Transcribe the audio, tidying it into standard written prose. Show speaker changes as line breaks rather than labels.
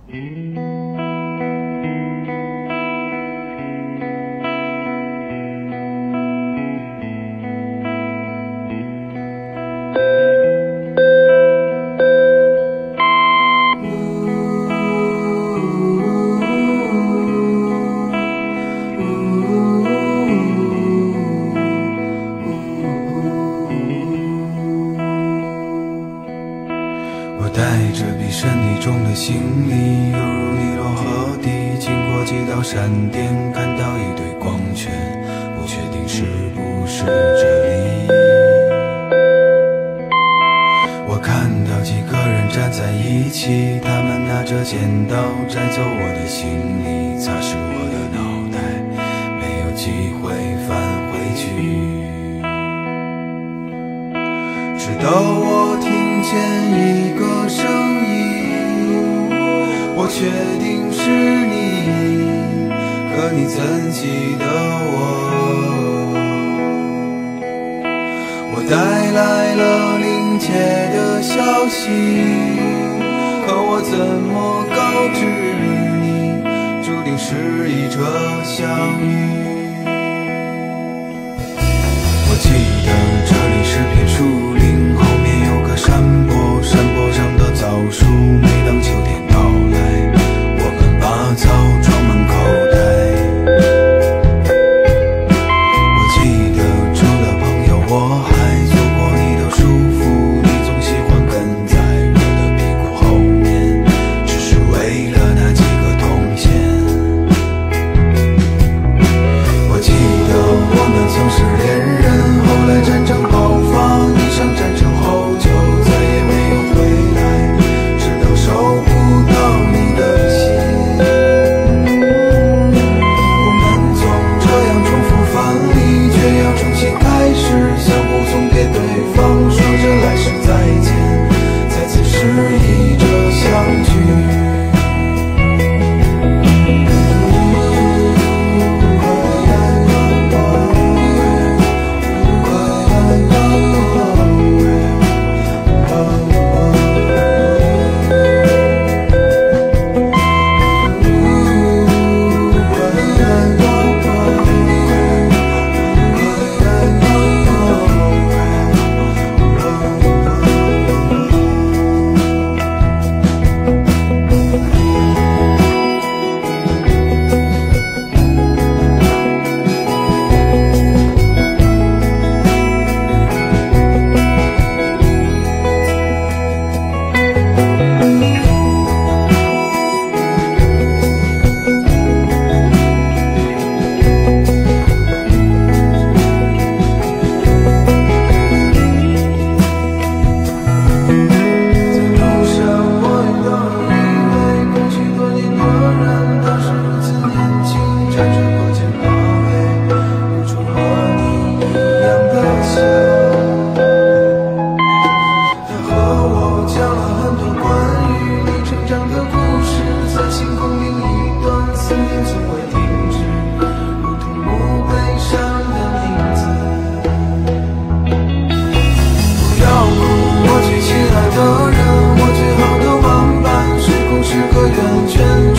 我带着比身体重的行李，犹如尼罗河底，经过几道闪电，看到一堆光圈，不确定是不是这里。我看到几个人站在一起，他们拿着剪刀摘走我的行李，擦拭我的脑袋，没有机会返回去。直到我听见一个声音，我确定是你，可你怎记得我？我带来了临界的消息，可我怎么告知你，注定是一场相遇。我记得这里是片树林，后面有个山坡，山坡上的枣树，每当秋天到来，我们把枣装满口袋。我记得除了朋友，我还做过你的束缚，你总喜欢跟在我的屁股后面，只是为了那几个铜钱。我记得我们曾是恋人，后来战争爆发，你上战场后就再也没有回来，直到收不到你的心。我们总这样重复犯例，却要重新开始，相互送别对方，说着来世再见，再次示意着相聚。的人，我最好的玩伴，时空是个圆圈。